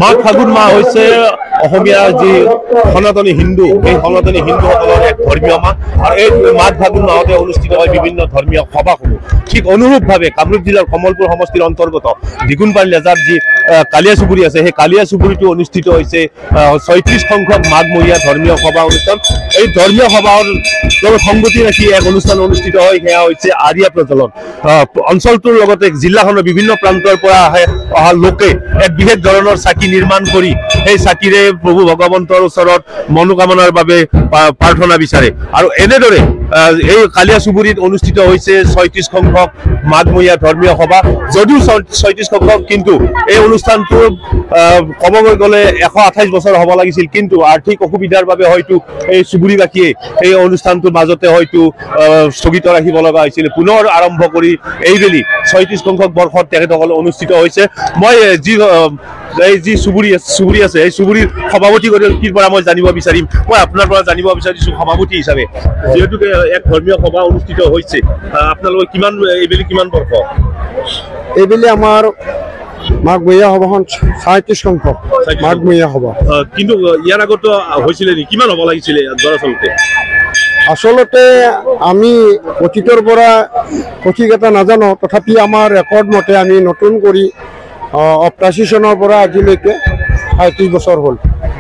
মাঘ ফাগুন মাহ হৈছে অসমীয়া যি সনাতনী হিন্দু এই সনাতনী হিন্দুসকলৰ এক ধৰ্মীয় মাহ আৰু এই মাঘ ফাগুন মাহতে অনুষ্ঠিত হয় বিভিন্ন ধৰ্মীয় সভাসমূহ ঠিক অনুৰূপভাৱে কামৰূপ জিলাৰ কমলপুৰ সমষ্টিৰ অন্তৰ্গত দিগুনপাৰ লেজাৰ যি কালিয়া চুবুৰী আছে সেই কালিয়া চুবুৰীটো অনুষ্ঠিত হৈছে ৩৬ সংখ্যক মাঘমহীয়া ধৰ্মীয় সভা অনুষ্ঠান এই ধৰ্মীয় সভাৰ লগত সংগতি ৰাখি এক অনুষ্ঠান অনুষ্ঠিত হয় সেয়া হৈছে আৰিয়া প্ৰজ্বলন অঞ্চলটোৰ লগতে জিলাখনৰ বিভিন্ন প্ৰান্তৰ পৰা অহা লোকে এক বিশেষ ধৰণৰ চাকি নিৰ্মাণ কৰি সেই চাকিৰে প্ৰভু ভগৱন্তৰ ওচৰত মনোকামনাৰ বাবে প্ৰাৰ্থনা বিচাৰে আৰু এনেদৰে এই কালিয়া চুবুৰীত অনুষ্ঠিত হৈছে ৩৬ সংখ্যক মাঘমহীয়া ধৰ্মীয় সভা যদিও ৩৬ সংখ্যক কিন্তু এই অনুষ্ঠানটো কমকৈ গ'লে ১২৮ বছৰ হ'ব লাগিছিল কিন্তু আৰ্থিক অসুবিধাৰ বাবে হয়তো এই চুবুৰীবাসীয়ে এই অনুষ্ঠানটোৰ মাজতে হয়তো স্থগিত ৰাখিব লগা হৈছিল পুনৰ আৰম্ভ কৰি এইবেলি ৩৬ সংখ্যক বৰ্ষত তেখেতসকল অনুষ্ঠিত হৈছে মই যি চুবুৰী আছে এই চুবুৰীৰ সভাপতিগৰাকীৰ পৰা মই জানিব বিচাৰিম মই আপোনাৰ পৰা জানিব বিচাৰিছোঁ সভাপতি হিচাপে যিহেতুকে এক ধৰ্মীয় সভা অনুষ্ঠিত হৈছে আপোনালোকৰ এইবেলি কিমান বৰ্ষ এইবেলি আমাৰ মাঘমহীয়া সভাখন ৩৭ সংখ্যক মাঘমহীয়া সভা কিন্তু ইয়াৰ আগতো হৈছিলে নেকি কিমান হ'ব লাগিছিলে দৰাচলতে আচলতে আমি অতীতৰ পৰা সঠিক এটা নাজানো তথাপি আমাৰ ৰেকৰ্ড মতে আমি নতুন কৰি ৮৮ চনৰ পৰা আজিলৈকে ৩৭ বছৰ হ'ল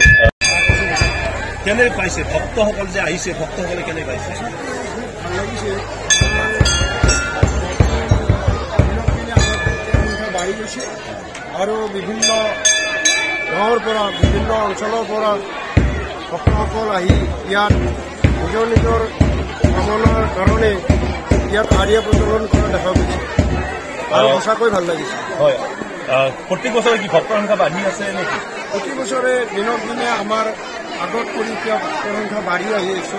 কেনে পাইছে ভক্তসকল যে আহিছে ভক্তসকলে কেনে পাইছে বাঢ়ি গৈছে আৰু বিভিন্ন গাঁৱৰ পৰা বিভিন্ন অঞ্চলৰ পৰা ভক্তসকল আহি ইয়াত নিজৰ নিজৰ কামনাৰ কাৰণে ইয়াত আৰিয়া প্ৰচলন কৰা দেখা গৈছে আৰু সঁচাকৈ ভাল লাগিছে হয় প্ৰত্যেক বছৰে কি ভক্তৰ সংখ্যা বাঢ়ি আছে নেকি প্ৰতি বছৰে দিনক দিনে আমাৰ আগত কৰি এতিয়া ভক্তৰ সংখ্যা বাঢ়ি আহি আছে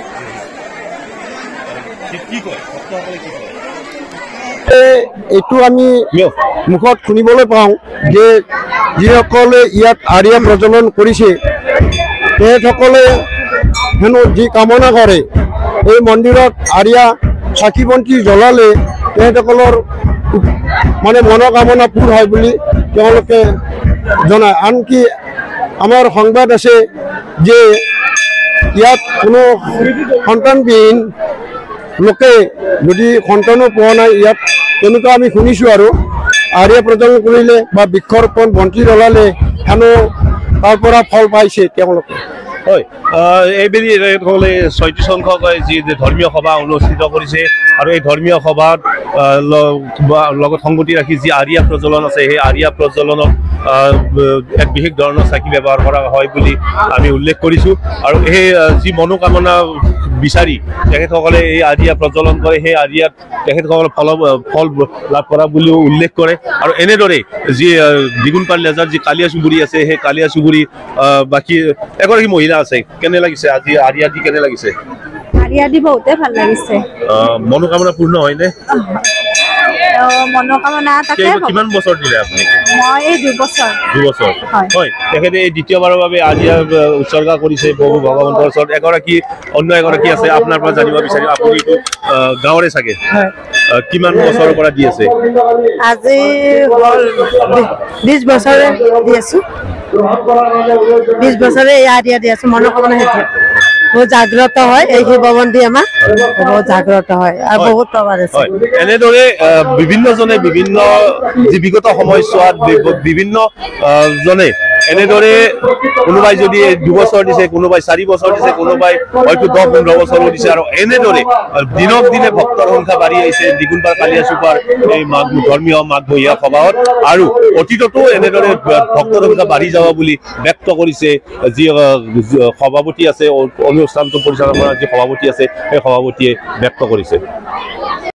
কি কয় ভক্তসকলে কি কয় এইটো আমি মুখত শুনিবলৈ পাওঁ যে যিসকলে ইয়াত আৰিয়া প্ৰচলন কৰিছে তেখেতসকলে হেনো যি কামনা কৰে এই মন্দিৰত আৰিয়া চাকি বন্তি জ্বলালে তেখেতসকলৰ মানে মনোকামনা পূৰ হয় বুলি তেওঁলোকে জনায় আনকি আমাৰ সংবাদ আছে যে ইয়াত কোনো সন্তানবিহীন লোকে যদি সন্তানো পোৱা নাই ইয়াত তেনেকুৱা আমি শুনিছোঁ আৰু আৰিয়া প্ৰচলন কৰিলে বা বৃক্ষৰোপণ বন্তি জ্বলালে হেনো তাৰ পৰা ফল পাইছে তেওঁলোকে হয় এইবেলি সকলে ৩৬ সংখ্যক যি ধৰ্মীয় সভা অনুষ্ঠিত কৰিছে আৰু এই ধৰ্মীয় সভাত লগত সংগতি ৰাখি যি আৰিয়া প্ৰজ্বলন আছে সেই আৰিয়া প্ৰজ্বলনত এক বিশেষ ধৰণৰ চাকি ব্যৱহাৰ কৰা হয় বুলি আমি উল্লেখ কৰিছোঁ আৰু এই যি মনোকামনা বিচাৰি তেখেতসকলে এই আৰিয়া প্ৰজ্বলন কৰে সেই আৰিয়াত তেখেতসকলে ফল লাভ কৰা বুলিও উল্লেখ কৰে আৰু এনেদৰে যি দিগুনপাৰ লেজাৰ যি কালিয়া চুবুৰী আছে সেই কালিয়া চুবুৰী বাকী এগৰাকী মহিলা আছে কেনে লাগিছে আজি আৰিয়া দি কেনে লাগিছে আৰিয়া দি বহুতে ভাল লাগিছে মনোকামনা পূৰ্ণ হয়নে মনোকামনা তাকে কিমান বছৰ দিলে আপুনি মই 2 বছৰ হয় তেখেতে এই দ্বিতীয়বাৰৰ বাবে আৰিয়া উৎসৰ্গা কৰিছে প্ৰভু ভগৱন্তৰ ওচৰত অন্য এগৰাকী আছে আপোনাৰ পৰা জানিব বিচাৰিম আপুনি গাঁৱৰে চাগে কিমান বছৰৰ পৰা দি আছে আজি 20 বছৰে দি আছো 20 বছৰে আৰিয়া দি আছো মনোকামনা হেতু বহুত জাগ্ৰত হয় এই শিৱমন্দি আমাৰ বহুত জাগ্ৰত হয় আৰু বহুত প্ৰভাৱ আছে এনেদৰে বিভিন্নজনে বিভিন্ন বিগত সময়ছোৱাত বিভিন্ন জনে এনেদৰে কোনোবাই যদি 2 বছৰ দিছে কোনোবাই 4 বছৰ দিছে কোনোবাই হয়তো 10-15 বছৰো দিছে আৰু এনেদৰে দিনক দিনে ভক্তৰ সংখ্যা বাঢ়ি আহিছে দিগুনপাৰ কালিয়া চুবাৰ এই ধৰ্মীয় মাঘমহীয়া সভাত আৰু অতীততো এনেদৰে ভক্তৰ সংখ্যা বাঢ়ি যাব বুলি ব্যক্ত কৰিছে যি সভাপতি আছে অনুষ্ঠানটো পৰিচালনা কৰা যি সভাপতি আছে সেই সভাপতিয়ে ব্যক্ত কৰিছে